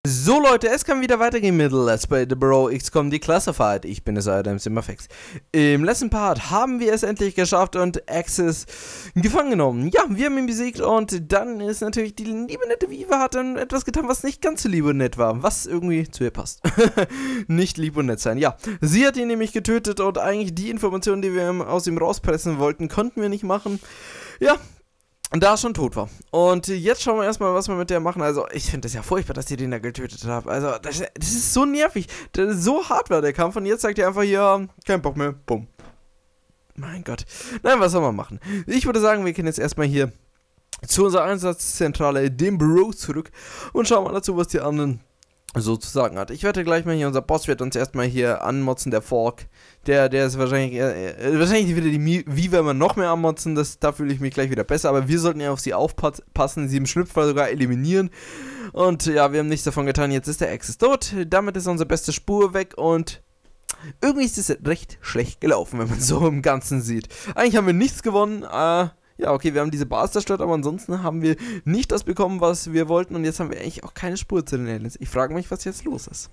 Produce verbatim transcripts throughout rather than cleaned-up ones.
So Leute, es kann wieder weitergehen mit Let's Play The Bro X COM Declassified. Ich bin es, euer Simmerfax. Im letzten Part haben wir es endlich geschafft und Axis gefangen genommen. Ja, wir haben ihn besiegt und dann ist natürlich die liebe nette Viva hat dann etwas getan, was nicht ganz so lieb und nett war. Was irgendwie zu ihr passt. Nicht lieb und nett sein, ja. Sie hat ihn nämlich getötet und eigentlich die Informationen, die wir aus ihm rauspressen wollten, konnten wir nicht machen. Ja. Da er schon tot war. Und jetzt schauen wir erstmal, was wir mit der machen. Also, ich finde es ja furchtbar, dass ihr den da getötet habt. Also, das, das ist so nervig. Das ist so hart war der Kampf. Und jetzt sagt ihr einfach, ja, kein Bock mehr. Bumm. Mein Gott. Nein, was soll man machen? Ich würde sagen, wir gehen jetzt erstmal hier zu unserer Einsatzzentrale, dem Büro, zurück. Und schauen mal dazu, was die anderen sozusagen hat. Ich werde gleich mal hier, unser Boss wird uns erstmal hier anmotzen, der Fork. Der, der ist wahrscheinlich, äh, wahrscheinlich wieder die Viva immer noch mehr anmotzen, das, da fühle ich mich gleich wieder besser, aber wir sollten ja auf sie aufpassen, sie im Schlüpfer sogar eliminieren. Und ja, wir haben nichts davon getan, jetzt ist der Axis tot, damit ist unsere beste Spur weg und irgendwie ist es recht schlecht gelaufen, wenn man so im Ganzen sieht. Eigentlich haben wir nichts gewonnen, äh, ja, okay, wir haben diese Bars zerstört, aber ansonsten haben wir nicht das bekommen, was wir wollten. Und jetzt haben wir eigentlich auch keine Spur zu den Aliens. Ich frage mich, was jetzt los ist.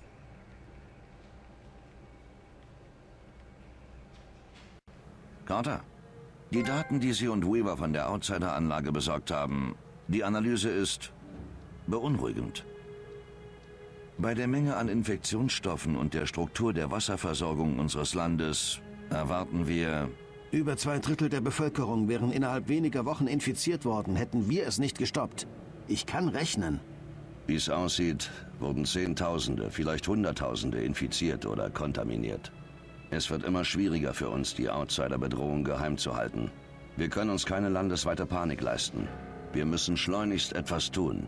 Carter, die Daten, die Sie und Weaver von der Outsider-Anlage besorgt haben, die Analyse ist beunruhigend. Bei der Menge an Infektionsstoffen und der Struktur der Wasserversorgung unseres Landes erwarten wir... Über zwei Drittel der Bevölkerung wären innerhalb weniger Wochen infiziert worden, hätten wir es nicht gestoppt. Ich kann rechnen. Wie es aussieht, wurden Zehntausende, vielleicht Hunderttausende infiziert oder kontaminiert. Es wird immer schwieriger für uns, die Outsider-Bedrohung geheim zu halten. Wir können uns keine landesweite Panik leisten. Wir müssen schleunigst etwas tun.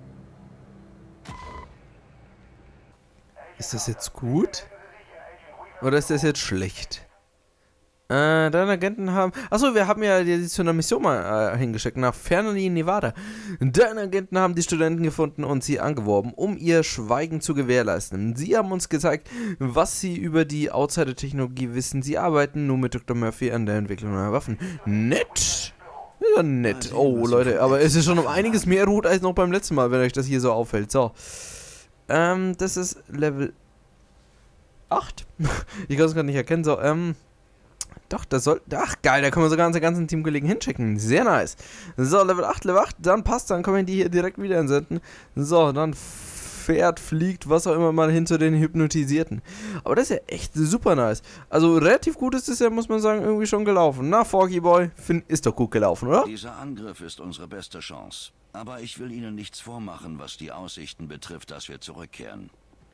Ist das jetzt gut? Oder ist das jetzt schlecht? Äh, deine Agenten haben... Achso, wir haben ja die zu einer Mission mal äh, hingeschickt, nach Fernie, Nevada. Deine Agenten haben die Studenten gefunden und sie angeworben, um ihr Schweigen zu gewährleisten. Sie haben uns gezeigt, was sie über die Outsider-Technologie wissen. Sie arbeiten nur mit Doktor Murphy an der Entwicklung neuer Waffen. Nett! Ja, nett. Oh, Leute, aber es ist schon um einiges mehr rot als noch beim letzten Mal, wenn euch das hier so auffällt. So. Ähm, das ist Level acht. Ich kann es gerade nicht erkennen. So, ähm... Doch, das soll... Ach, geil, da können wir sogar unser ganzen Teamkollegen hinschicken. Sehr nice. So, Level acht, Level acht, dann passt, dann können wir die hier direkt wieder entsenden. So, dann fährt, fliegt, was auch immer mal hin zu den Hypnotisierten. Aber das ist ja echt super nice. Also, relativ gut ist es ja, muss man sagen, irgendwie schon gelaufen. Na, Forky Boy, find, ist doch gut gelaufen, oder? Dieser Angriff ist unsere beste Chance. Aber ich will Ihnen nichts vormachen, was die Aussichten betrifft, dass wir zurückkehren.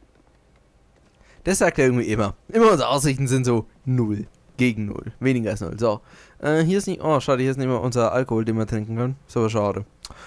Das sagt er irgendwie immer. Immer unsere Aussichten sind so null. Gegen null. Weniger als null. So. Äh, hier ist nicht... Oh, schade, hier ist nicht mehr unser Alkohol, den wir trinken können. Ist aber schade.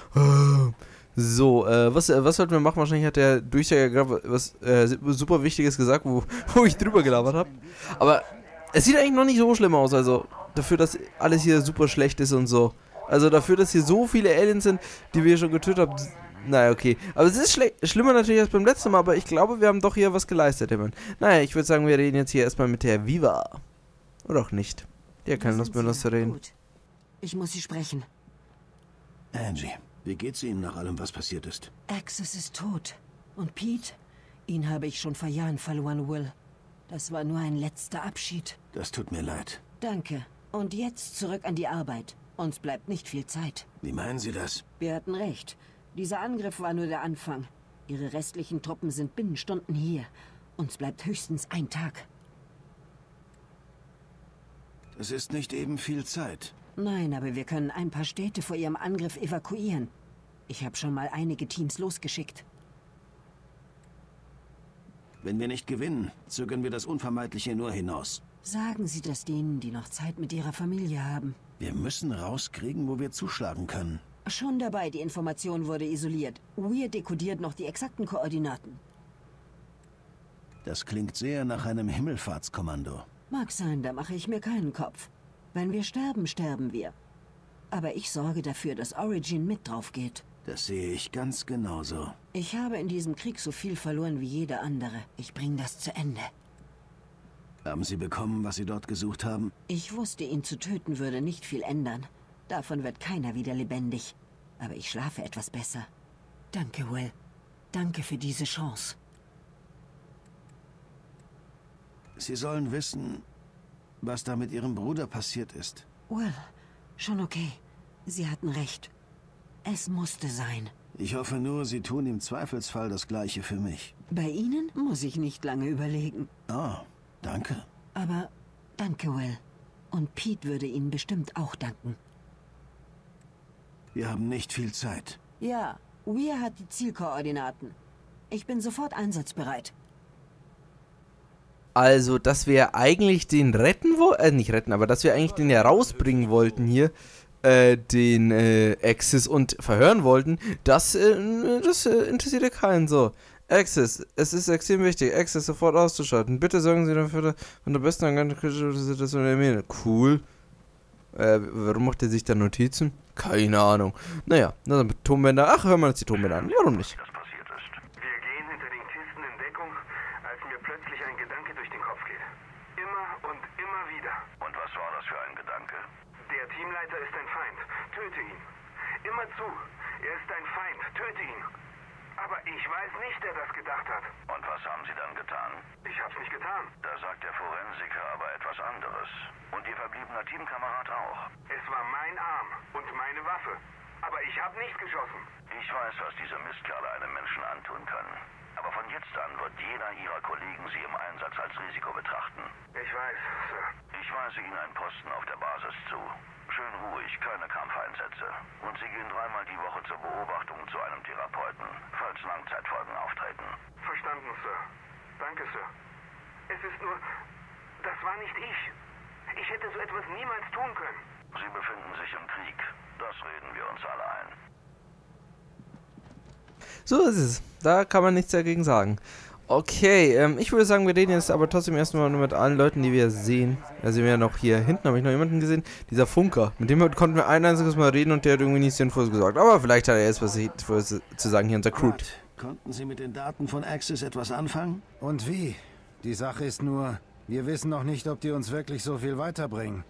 So, äh, was, äh, was sollten wir machen? Wahrscheinlich hat der Durchsager gerade was äh, super Wichtiges gesagt, wo, wo ich drüber gelabert habe. Aber es sieht eigentlich noch nicht so schlimm aus. Also, dafür, dass alles hier super schlecht ist und so. Also, dafür, dass hier so viele Aliens sind, die wir schon getötet haben... Naja, okay. Aber es ist schlimmer natürlich als beim letzten Mal, aber ich glaube, wir haben doch hier was geleistet, immerhin. Naja, ich würde sagen, wir reden jetzt hier erstmal mit der Viva. Oder auch nicht. Der kann Lust mit uns zu reden. Gut. Ich muss Sie sprechen. Angie, wie geht's Ihnen nach allem, was passiert ist? Axis ist tot. Und Pete? Ihn habe ich schon vor Jahren verloren, Will. Das war nur ein letzter Abschied. Das tut mir leid. Danke. Und jetzt zurück an die Arbeit. Uns bleibt nicht viel Zeit. Wie meinen Sie das? Wir hatten recht. Dieser Angriff war nur der Anfang. Ihre restlichen Truppen sind binnen Stunden hier. Uns bleibt höchstens ein Tag. Es ist nicht eben viel Zeit. Nein, aber wir können ein paar Städte vor ihrem Angriff evakuieren. Ich habe schon mal einige Teams losgeschickt. Wenn wir nicht gewinnen, zögern wir das Unvermeidliche nur hinaus. Sagen Sie das denen, die noch Zeit mit ihrer Familie haben. Wir müssen rauskriegen, wo wir zuschlagen können. Schon dabei, die Information wurde isoliert. Weir dekodiert noch die exakten Koordinaten. Das klingt sehr nach einem Himmelfahrtskommando. Mag sein, da mache ich mir keinen Kopf. Wenn wir sterben, sterben wir. Aber ich sorge dafür, dass Origin mit drauf geht. Das sehe ich ganz genauso. Ich habe in diesem Krieg so viel verloren wie jeder andere. Ich bringe das zu Ende. Haben Sie bekommen, was Sie dort gesucht haben? Ich wusste, ihn zu töten würde nicht viel ändern. Davon wird keiner wieder lebendig. Aber ich schlafe etwas besser. Danke, Will. Danke für diese Chance. Sie sollen wissen, was da mit Ihrem Bruder passiert ist. Will, schon okay. Sie hatten recht. Es musste sein. Ich hoffe nur, Sie tun im Zweifelsfall das Gleiche für mich. Bei Ihnen muss ich nicht lange überlegen. Oh, danke. Aber danke, Will. Und Pete würde Ihnen bestimmt auch danken. Wir haben nicht viel Zeit. Ja, Weir hat die Zielkoordinaten. Ich bin sofort einsatzbereit. Also, dass wir eigentlich den retten wollten, äh, nicht retten, aber dass wir eigentlich den ja rausbringen wollten hier, äh, den, äh, Axis und verhören wollten, das, äh, das äh, interessiert ja keinen so. Axis, es ist extrem wichtig, Axis sofort auszuschalten. Bitte sorgen Sie dafür, von der besten Situation der Armee. Cool. Äh, warum macht er sich da Notizen? Keine Ahnung. Naja, dann mit Tonbänder. Ach, hören wir uns die Tonbänder an. Warum nicht? Das passiert ist. Wir gehen hinter den Kisten in Deckung, als mir plötzlich ein Gedanke durch den Kopf geht. Immer und immer wieder. Und was war das für ein Gedanke? Der Teamleiter ist ein Feind. Töte ihn. Immer zu. Er ist ein Feind. Töte ihn. Aber ich weiß nicht, wer das gedacht hat. Und was haben Sie dann getan? Ich hab's nicht getan. Da sagt der Forensiker aber etwas anderes. Und Ihr verbliebener Teamkamerad auch. Es war mein Arm und meine Waffe. Aber ich habe nicht geschossen. Ich weiß, was diese Mistkerle einem Menschen antun können. Aber von jetzt an wird jeder Ihrer Kollegen Sie im Einsatz als Risiko betrachten. Ich weiß, Sir. Ich weise Ihnen einen Posten auf der Basis zu. Schön ruhig, keine Kampfeinsätze. Und Sie gehen dreimal die Woche zur Beobachtung zu einem Therapeuten, falls Langzeitfolgen auftreten. Verstanden, Sir. Danke, Sir. Es ist nur... Das war nicht ich. Ich hätte so etwas niemals tun können. Sie befinden sich im Krieg. Das reden wir uns alle ein. So ist es. Da kann man nichts dagegen sagen. Okay, ähm, ich würde sagen, wir reden jetzt aber trotzdem erstmal nur mit allen Leuten, die wir sehen. Also wir haben ja noch hier hinten, habe ich noch jemanden gesehen. Dieser Funker. Mit dem konnten wir ein einziges Mal reden und der hat irgendwie nichts Sinnvolles gesagt. Aber vielleicht hat er jetzt was Sinnvolles zu sagen hier, unser Crew. Konnten Sie mit den Daten von Axis etwas anfangen? Und wie? Die Sache ist nur, wir wissen noch nicht, ob die uns wirklich so viel weiterbringen.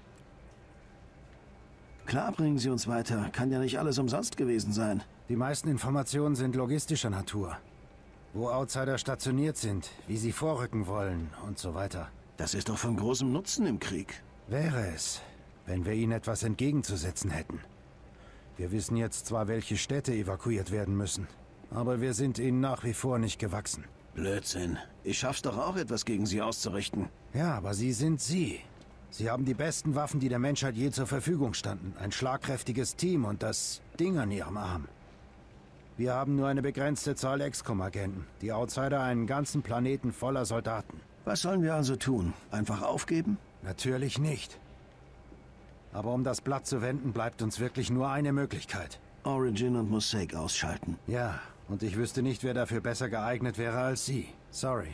Klar bringen sie uns weiter. Kann ja nicht alles umsonst gewesen sein. Die meisten Informationen sind logistischer Natur. Wo Outsider stationiert sind, wie sie vorrücken wollen und so weiter. Das ist doch von großem Nutzen im Krieg. Wäre es, wenn wir ihnen etwas entgegenzusetzen hätten. Wir wissen jetzt zwar, welche Städte evakuiert werden müssen, aber wir sind ihnen nach wie vor nicht gewachsen. Blödsinn. Ich schaff's doch auch, etwas gegen sie auszurichten. Ja, aber sie sind sie. Sie haben die besten Waffen, die der Menschheit je zur Verfügung standen. Ein schlagkräftiges Team und das Ding an ihrem Arm. Wir haben nur eine begrenzte Zahl X COM-Agenten. Die Outsider einen ganzen Planeten voller Soldaten. Was sollen wir also tun? Einfach aufgeben? Natürlich nicht. Aber um das Blatt zu wenden, bleibt uns wirklich nur eine Möglichkeit. Origin und Mosaic ausschalten. Ja, und ich wüsste nicht, wer dafür besser geeignet wäre als Sie. Sorry.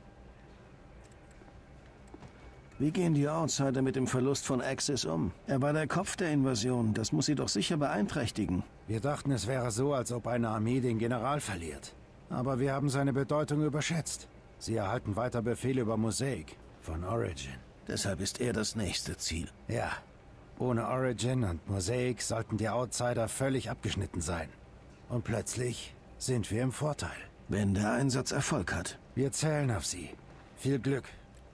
Wie gehen die Outsider mit dem Verlust von Axis um? Er war der Kopf der Invasion. Das muss sie doch sicher beeinträchtigen. Wir dachten, es wäre so, als ob eine Armee den General verliert. Aber wir haben seine Bedeutung überschätzt. Sie erhalten weiter Befehle über Mosaic von Origin. Deshalb ist er das nächste Ziel. Ja. Ohne Origin und Mosaic sollten die Outsider völlig abgeschnitten sein. Und plötzlich sind wir im Vorteil. Wenn der Einsatz Erfolg hat. Wir zählen auf Sie. Viel Glück.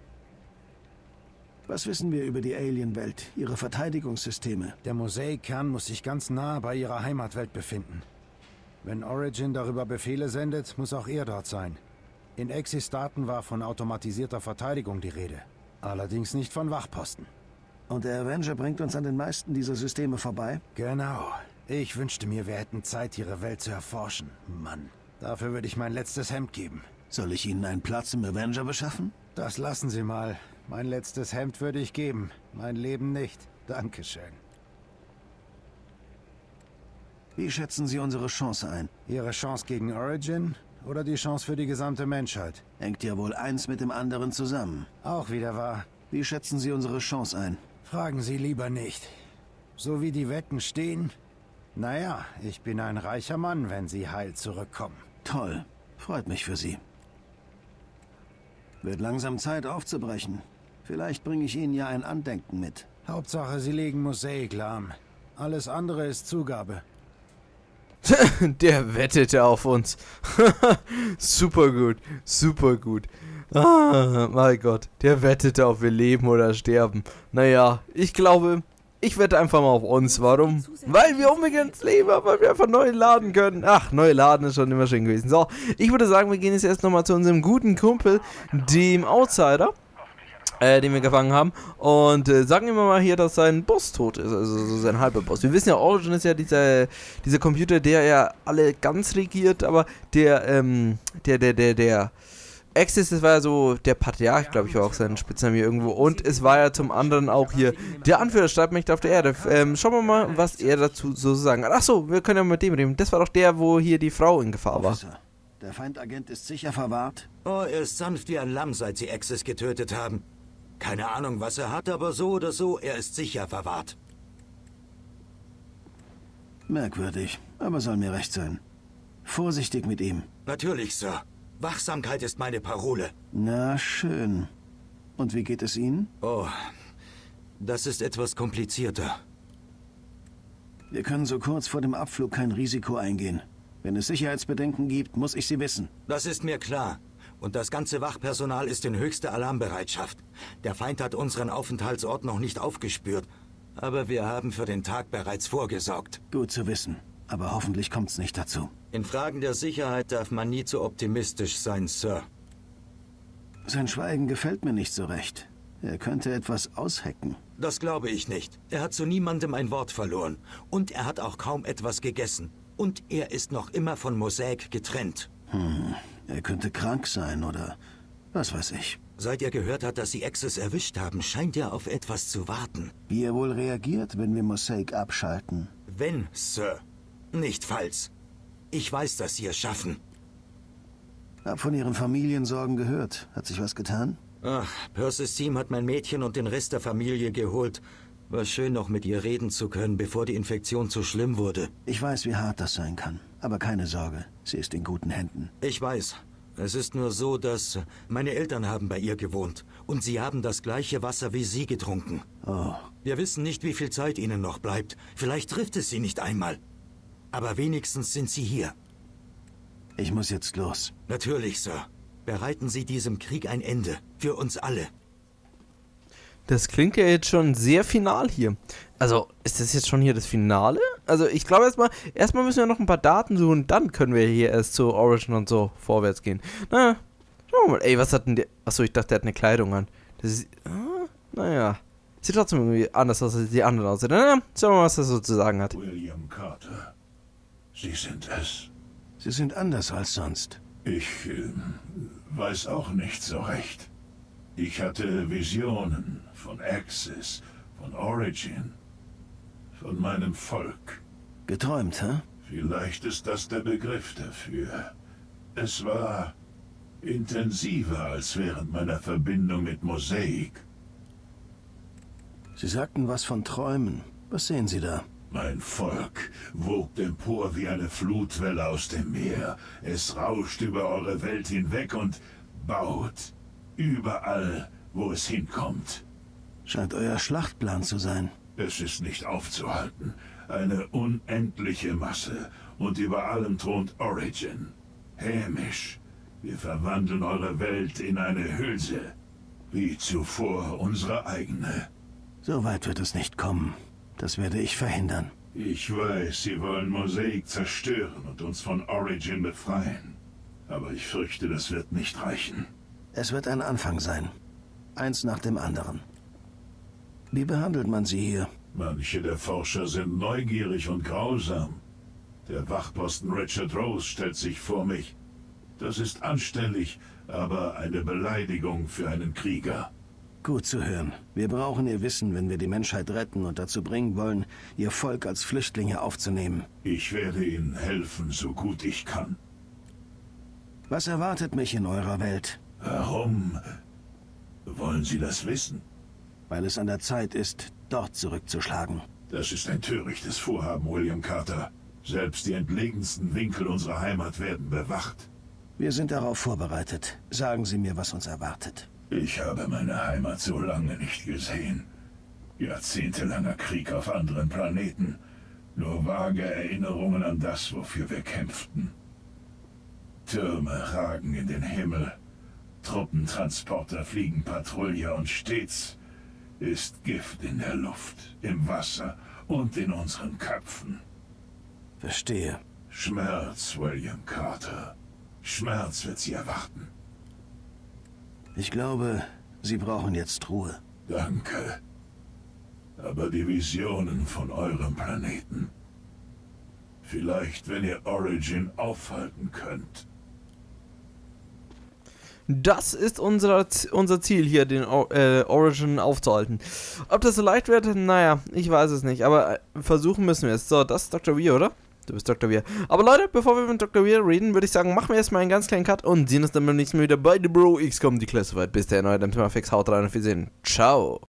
Was wissen wir über die Alien-Welt, ihre Verteidigungssysteme? Der Mosaic-Kern muss sich ganz nah bei ihrer Heimatwelt befinden. Wenn Origin darüber Befehle sendet, muss auch er dort sein. In Axis Daten war von automatisierter Verteidigung die Rede. Allerdings nicht von Wachposten. Und der Avenger bringt uns an den meisten dieser Systeme vorbei? Genau. Ich wünschte mir, wir hätten Zeit, ihre Welt zu erforschen. Mann, dafür würde ich mein letztes Hemd geben. Soll ich Ihnen einen Platz im Avenger beschaffen? Das lassen Sie mal. Mein letztes Hemd würde ich geben. Mein Leben nicht. Dankeschön. Wie schätzen Sie unsere Chance ein? Ihre Chance gegen Origin oder die Chance für die gesamte Menschheit? Hängt ja wohl eins mit dem anderen zusammen. Auch wieder wahr. Wie schätzen Sie unsere Chance ein? Fragen Sie lieber nicht. So wie die Wetten stehen? Naja, ich bin ein reicher Mann, wenn Sie heil zurückkommen. Toll. Freut mich für Sie. Wird langsam Zeit aufzubrechen. Vielleicht bringe ich Ihnen ja ein Andenken mit. Hauptsache, Sie legen Mosaic lahm. Alles andere ist Zugabe. Der wettete auf uns. Super gut, super gut. Ah, mein Gott, der wettete auf wir leben oder sterben. Naja, ich glaube, ich wette einfach mal auf uns. Warum? Weil wir unbedingt leben, weil wir einfach neu laden können. Ach, neu laden ist schon immer schön gewesen. So, ich würde sagen, wir gehen jetzt erst nochmal zu unserem guten Kumpel, dem Outsider. Äh, den wir gefangen haben. Und äh, sagen wir mal hier, dass sein Boss tot ist. Also so sein halber Boss. Wir wissen ja, Origin ist ja dieser, dieser Computer, der ja alle ganz regiert, aber der, ähm, der, der, der, der Axis, das war ja so der Patriarch, glaube ich, war auch sein Spitzname hier irgendwo. Und es war ja zum anderen auch hier der Anführer der Streitmächte auf der Erde. Ähm, schauen wir mal, was er dazu so sagen hat. Achso, wir können ja mit dem reden. Das war doch der, wo hier die Frau in Gefahr war. Officer, der Feindagent ist sicher verwahrt? Oh, er ist sanft wie ein Lamm, seit sie Axis getötet haben. Keine Ahnung, was er hat, aber so oder so, er ist sicher verwahrt. Merkwürdig, aber soll mir recht sein. Vorsichtig mit ihm. Natürlich, Sir. Wachsamkeit ist meine Parole. Na, schön. Und wie geht es Ihnen? Oh, das ist etwas komplizierter. Wir können so kurz vor dem Abflug kein Risiko eingehen. Wenn es Sicherheitsbedenken gibt, muss ich sie wissen. Das ist mir klar. Und das ganze Wachpersonal ist in höchster Alarmbereitschaft. Der Feind hat unseren Aufenthaltsort noch nicht aufgespürt. Aber wir haben für den Tag bereits vorgesorgt. Gut zu wissen. Aber hoffentlich kommt's nicht dazu. In Fragen der Sicherheit darf man nie zu optimistisch sein, Sir. Sein Schweigen gefällt mir nicht so recht. Er könnte etwas aushecken. Das glaube ich nicht. Er hat zu niemandem ein Wort verloren. Und er hat auch kaum etwas gegessen. Und er ist noch immer von Mosaic getrennt. Hm, er könnte krank sein oder was weiß ich. Seit er gehört hat, dass sie Axis erwischt haben, scheint er auf etwas zu warten. Wie er wohl reagiert, wenn wir Mosaic abschalten? Wenn, Sir. Nicht falls. Ich weiß, dass Sie es schaffen. Hab von Ihren Familiensorgen gehört. Hat sich was getan? Ach, Percy's Team hat mein Mädchen und den Rest der Familie geholt. War schön, noch mit ihr reden zu können, bevor die Infektion zu schlimm wurde. Ich weiß, wie hart das sein kann. Aber keine Sorge, sie ist in guten Händen. Ich weiß. Es ist nur so, dass meine Eltern haben bei ihr gewohnt. Und sie haben das gleiche Wasser wie Sie getrunken. Oh. Wir wissen nicht, wie viel Zeit ihnen noch bleibt. Vielleicht trifft es sie nicht einmal. Aber wenigstens sind sie hier. Ich muss jetzt los. Natürlich, Sir. Bereiten Sie diesem Krieg ein Ende. Für uns alle. Das klingt ja jetzt schon sehr final hier. Also, ist das jetzt schon hier das Finale? Also, ich glaube erstmal, erstmal müssen wir noch ein paar Daten suchen, dann können wir hier erst zu Origin und so vorwärts gehen. Na, schauen wir mal. Ey, was hat denn der? Achso, ich dachte, der hat eine Kleidung an. Das ist, ah, naja. Sieht trotzdem irgendwie anders aus, als die anderen aussehen. Na, schauen wir mal, was er so zu sagen hat. William Carter. Sie sind es. Sie sind anders als sonst. Ich äh, weiß auch nicht so recht. Ich hatte Visionen von Axis, von Origin, von meinem Volk. Geträumt, hä? Vielleicht ist das der Begriff dafür. Es war intensiver als während meiner Verbindung mit Mosaic. Sie sagten was von Träumen. Was sehen Sie da? Mein Volk wogt empor wie eine Flutwelle aus dem Meer. Es rauscht über eure Welt hinweg und baut überall, wo es hinkommt. Scheint euer Schlachtplan zu sein. Es ist nicht aufzuhalten. Eine unendliche Masse. Und über allem thront Origin. Hämisch. Wir verwandeln eure Welt in eine Hülse. Wie zuvor unsere eigene. So weit wird es nicht kommen. Das werde ich verhindern. Ich weiß, sie wollen Mosaic zerstören und uns von Origin befreien. Aber ich fürchte, das wird nicht reichen. Es wird ein Anfang sein. Eins nach dem anderen. Wie behandelt man sie hier? Manche der Forscher sind neugierig und grausam. Der Wachposten Richard Rose stellt sich vor mich. Das ist anständig, aber eine Beleidigung für einen Krieger. Gut zu hören. Wir brauchen Ihr Wissen, wenn wir die Menschheit retten und dazu bringen wollen, Ihr Volk als Flüchtlinge aufzunehmen. Ich werde Ihnen helfen, so gut ich kann. Was erwartet mich in eurer Welt? Warum wollen Sie das wissen? Weil es an der Zeit ist, dort zurückzuschlagen. Das ist ein törichtes Vorhaben, William Carter. Selbst die entlegensten Winkel unserer Heimat werden bewacht. Wir sind darauf vorbereitet. Sagen Sie mir, was uns erwartet. Ich habe meine Heimat so lange nicht gesehen. Jahrzehntelanger Krieg auf anderen Planeten. Nur vage Erinnerungen an das, wofür wir kämpften. Türme ragen in den Himmel, Truppentransporter fliegen Patrouille und stets ist Gift in der Luft, im Wasser und in unseren Köpfen. Verstehe. Schmerz, William Carter. Schmerz wird Sie erwarten. Ich glaube, Sie brauchen jetzt Ruhe. Danke. Aber die Visionen von eurem Planeten. Vielleicht, wenn ihr Origin aufhalten könnt. Das ist unser, unser Ziel hier, den äh, Origin aufzuhalten. Ob das so leicht wird? Naja, ich weiß es nicht. Aber versuchen müssen wir es. So, das ist Doktor Weir, oder? Du bist Doktor Weir. Aber Leute, bevor wir mit Doktor Weir reden, würde ich sagen, machen wir erstmal einen ganz kleinen Cut und sehen uns dann beim nächsten Mal wieder bei The Bro X COM Declassified. Bis dahin, euer Demsima Fix, haut rein und wir sehen. Ciao.